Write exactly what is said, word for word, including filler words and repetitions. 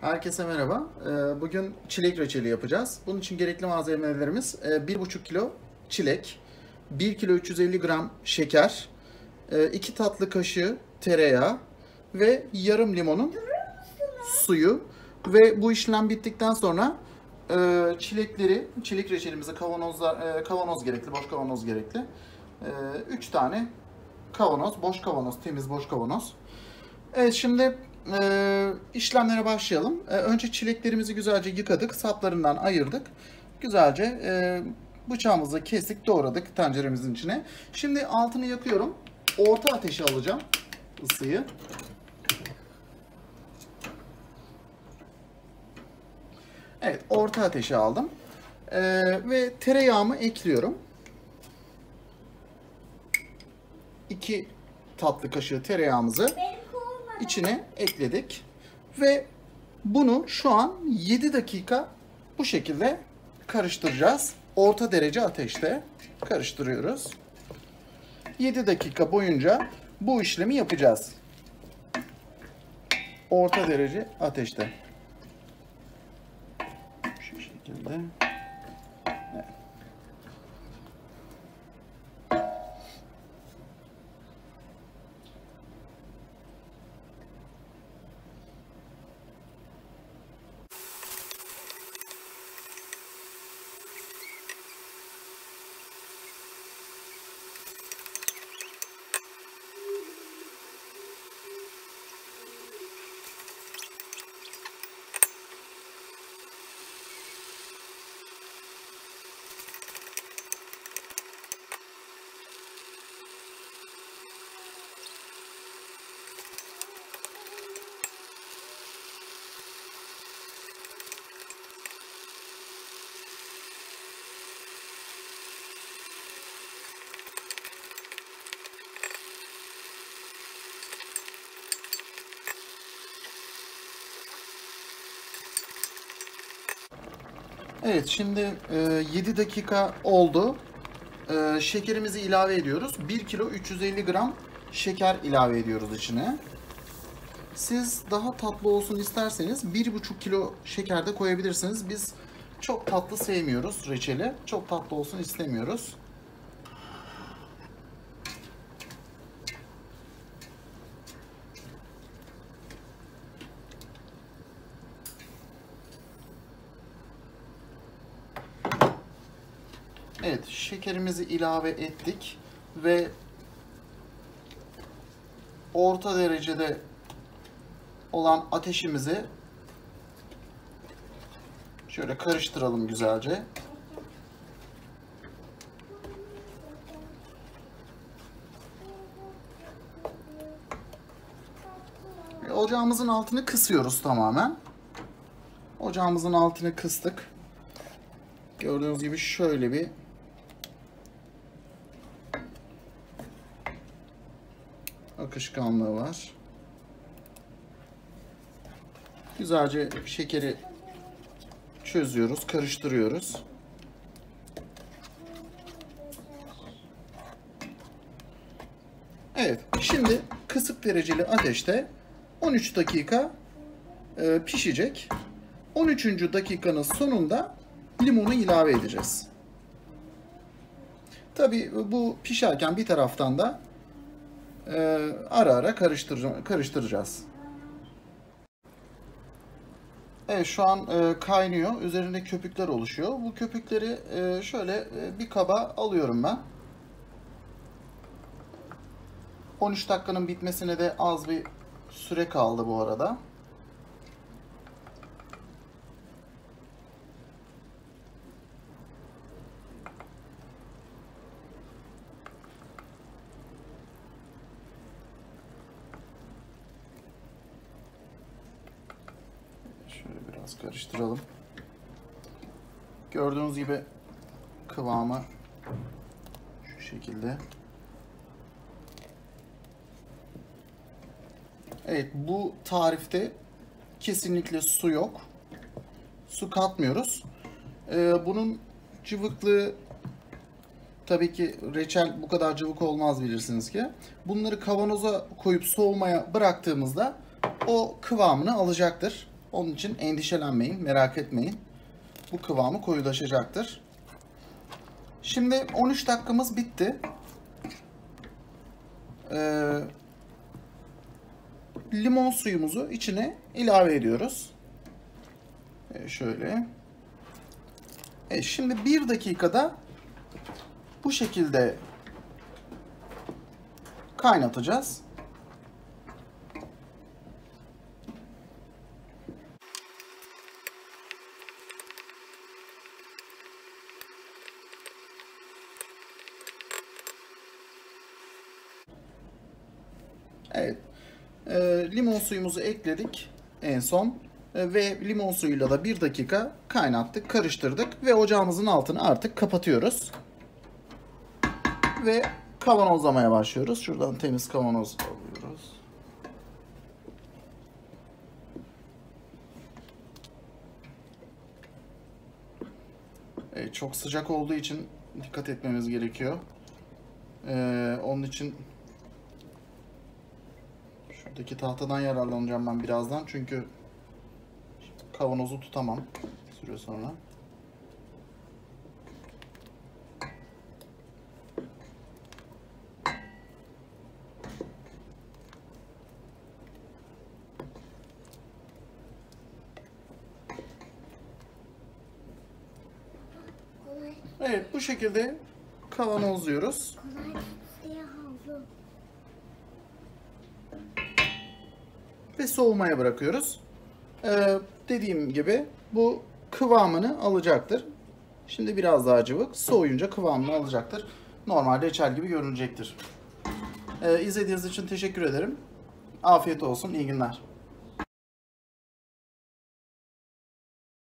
Herkese merhaba. Ee, Bugün çilek reçeli yapacağız. Bunun için gerekli malzemelerimiz e, bir buçuk kilo çilek, bir kilo üç yüz elli gram şeker, e, iki tatlı kaşığı tereyağı ve yarım limonun suyu. Ve bu işlem bittikten sonra e, çilekleri, çilek reçelimize kavanozlar, e, kavanoz gerekli, boş kavanoz gerekli. üç tane kavanoz, boş kavanoz, temiz boş kavanoz. Evet, şimdi e, işlemlere başlayalım. E, önce çileklerimizi güzelce yıkadık, saplarından ayırdık. Güzelce e, bıçağımızla kestik, doğradık tenceremizin içine. Şimdi altını yakıyorum. Orta ateşe alacağım ısıyı. Evet, orta ateşe aldım. E, ve tereyağımı ekliyorum. iki tatlı kaşığı tereyağımızı içine ekledik. Ve bunu şu an yedi dakika bu şekilde karıştıracağız. Orta derece ateşte karıştırıyoruz. yedi dakika boyunca bu işlemi yapacağız. Orta derece ateşte. Şu şekilde. Evet. Evet, şimdi yedi dakika oldu. Şekerimizi ilave ediyoruz. bir kilo üç yüz elli gram şeker ilave ediyoruz içine. Siz daha tatlı olsun isterseniz bir buçuk kilo şeker de koyabilirsiniz. Biz çok tatlı sevmiyoruz reçeli. Çok tatlı olsun istemiyoruz. Evet, şekerimizi ilave ettik ve orta derecede olan ateşimizi şöyle karıştıralım güzelce. Ve ocağımızın altını kısıyoruz tamamen. Ocağımızın altını kıstık. Gördüğünüz gibi şöyle bir akışkanlığı var. Güzelce şekeri çözüyoruz, karıştırıyoruz. Evet, şimdi kısık dereceli ateşte on üç dakika e, pişecek. on üçüncü dakikanın sonunda limonu ilave edeceğiz. Tabii bu pişerken bir taraftan da e, ara ara karıştır karıştıracağız. Evet, şu an e, kaynıyor. Üzerinde köpükler oluşuyor. Bu köpükleri e, şöyle e, bir kaba alıyorum ben. on üç dakikanın bitmesine de az bir süre kaldı bu arada. Şöyle biraz karıştıralım. Gördüğünüz gibi kıvamı şu şekilde. Evet, bu tarifte kesinlikle su yok. Su katmıyoruz. Ee, bunun cıvıklığı Tabii ki reçel bu kadar cıvık olmaz bilirsiniz ki. Bunları kavanoza koyup soğumaya bıraktığımızda o kıvamını alacaktır. Onun için endişelenmeyin, merak etmeyin. Bu kıvamı koyulaşacaktır. Şimdi on üç dakikamız bitti. Ee, limon suyumuzu içine ilave ediyoruz. Ee, şöyle. E şimdi bir dakikada bu şekilde kaynatacağız. Evet. E, limon suyumuzu ekledik en son. E, ve limon suyuyla da bir dakika kaynattık, karıştırdık ve ocağımızın altını artık kapatıyoruz. Ve kavanozlamaya başlıyoruz. Şuradan temiz kavanoz alıyoruz. Evet, çok sıcak olduğu için dikkat etmemiz gerekiyor. Ee, onun için şuradaki tahtadan yararlanacağım ben birazdan. Çünkü kavanozu tutamam bir süre sonra. Evet, bu şekilde kavanozluyoruz. Ve soğumaya bırakıyoruz. Ee, dediğim gibi bu kıvamını alacaktır. Şimdi biraz daha cıvık. Soğuyunca kıvamını alacaktır. Normal reçel gibi görünecektir. Ee, izlediğiniz için teşekkür ederim. Afiyet olsun, iyi günler.